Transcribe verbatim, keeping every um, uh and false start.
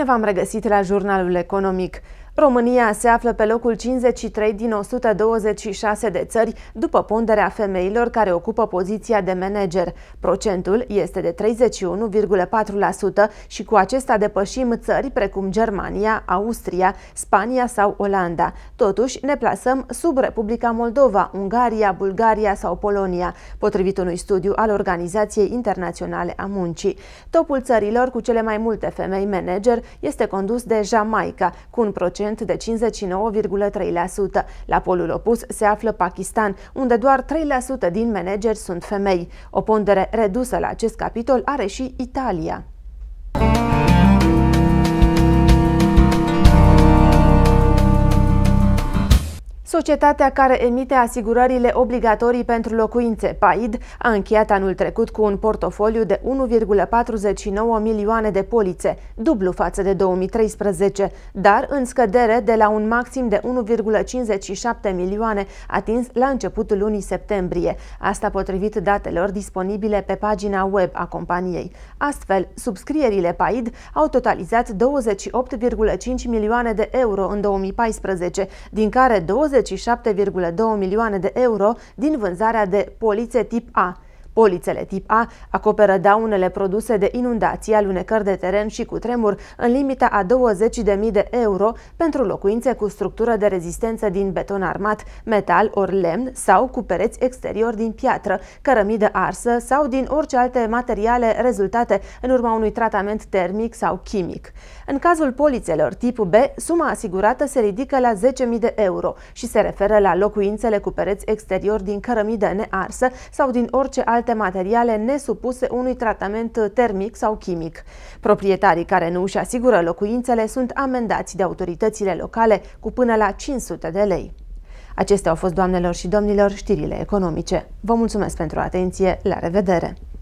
v-am regăsit la Jurnalul Economic. România se află pe locul cincizeci și trei din o sută douăzeci și șase de țări după ponderea femeilor care ocupă poziția de manager. Procentul este de treizeci și unu virgulă patru la sută și cu acesta depășim țări precum Germania, Austria, Spania sau Olanda. Totuși, ne plasăm sub Republica Moldova, Ungaria, Bulgaria sau Polonia, potrivit unui studiu al Organizației Internaționale a Muncii. Topul țărilor cu cele mai multe femei manager este condus de Jamaica, cu un procent de cincizeci și nouă virgulă trei la sută. La polul opus se află Pakistan, unde doar trei la sută din manageri sunt femei. O pondere redusă la acest capitol are și Italia. Societatea care emite asigurările obligatorii pentru locuințe, P A I D, a încheiat anul trecut cu un portofoliu de unu virgulă patruzeci și nouă milioane de polițe, dublu față de două mii treisprezece, dar în scădere de la un maxim de unu virgulă cincizeci și șapte milioane atins la începutul lunii septembrie, asta potrivit datelor disponibile pe pagina web a companiei. Astfel, subscrierile P A I D au totalizat douăzeci și opt virgulă cinci milioane de euro în două mii paisprezece, din care douăzeci și șapte virgulă doi milioane de euro din vânzarea de polițe tip A. Polițele tip A acoperă daunele produse de inundații, alunecări de teren și cutremur în limita a douăzeci de mii de euro pentru locuințe cu structură de rezistență din beton armat, metal ori lemn sau cu pereți exteriori din piatră, cărămidă arsă sau din orice alte materiale rezultate în urma unui tratament termic sau chimic. În cazul polițelor tip B, suma asigurată se ridică la zece mii de euro și se referă la locuințele cu pereți exteriori din cărămidă nearsă sau din orice alte materiale nesupuse unui tratament termic sau chimic. Proprietarii care nu își asigură locuințele sunt amendați de autoritățile locale cu până la cinci sute de lei. Acestea au fost, doamnelor și domnilor, știrile economice. Vă mulțumesc pentru atenție, la revedere!